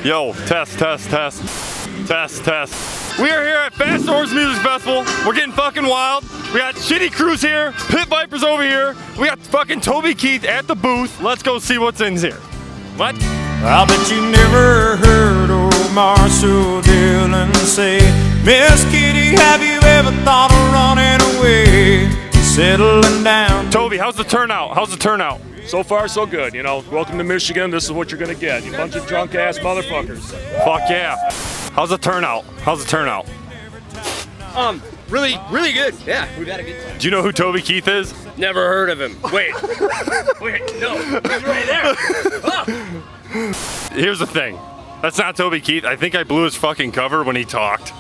Yo, test. We are here at Fast Horse Music Festival. We're getting fucking wild. We got SHITI Crews here, Pit Vipers over here. We got fucking Toby Keith at the booth. Let's go see what's in here. What? I bet you never heard old Marshall Dillon say, Miss Kitty, have you ever thought of running away, settling down? Toby, how's the turnout? So far, so good. You know, welcome to Michigan. This is what you're gonna get. You bunch of drunk ass motherfuckers. Fuck yeah. How's the turnout? Really good. Yeah, we've had a good time. Do you know who Toby Keith is? Never heard of him. Wait, no, he's right there. Oh. Here's the thing. That's not Toby Keith. I think I blew his fucking cover when he talked.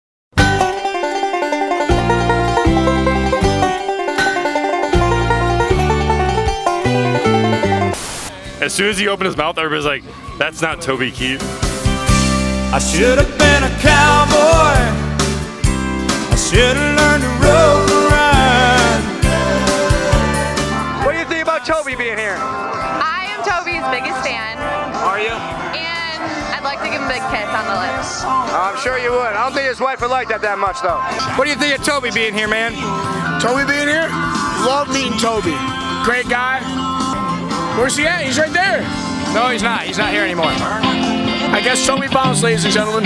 As soon as he opened his mouth, everybody's like, that's not Toby Keith. I should have been a cowboy. I should have learned to rope and ride. What do you think about Toby being here? I am Toby's biggest fan. Are you? And I'd like to give him a big kiss on the lips. I'm sure you would. I don't think his wife would like that much, though. What do you think of Toby being here, man? Toby being here? Love meeting Toby. Great guy. Where's he at? He's right there. No, he's not. He's not here anymore. I guess Toby bounced, ladies and gentlemen.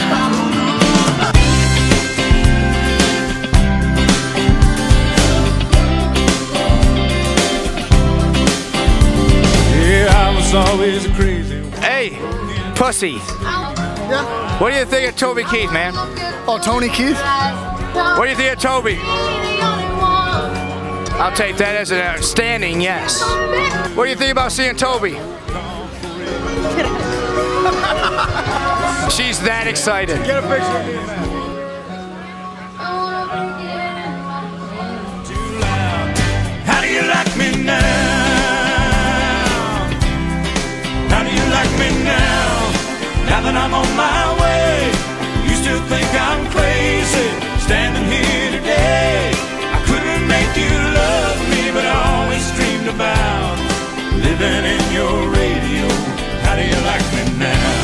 Yeah, I was always a crazy. Hey, pussy. Yeah. What do you think of Toby Keith, man? Oh, Tony Keith? What do you think of Toby? I'll take that as an outstanding yes. What do you think about seeing Toby? She's that excited. Get a picture of me. How do you like me now? How do you like me now? Now that I'm on my way, you still think I'm crazy, standing here today. I couldn't make you love me, but I always dreamed about living in your radio. How do you like me now?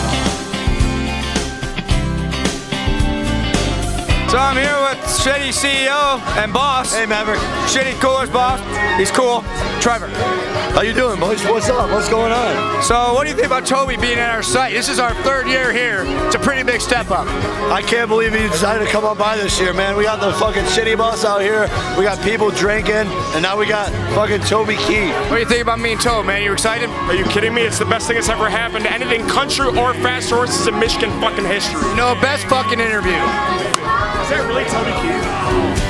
So I'm here with SHITI CEO and boss. Hey, Maverick. SHITI Coolers boss. He's cool. Trevor. How you doing, boys? What's up? What's going on? So what do you think about Toby being at our site? This is our 3rd year here. It's a pretty big step up. I can't believe he decided to come on by this year, man. We got the fucking SHITI bus out here. We got people drinking, and now we got fucking Toby Keith. What do you think about me and Toby, man? You excited? Are you kidding me? It's the best thing that's ever happened to anything country or fast horses in Michigan fucking history. No, best fucking interview. Is that really Toby Keith?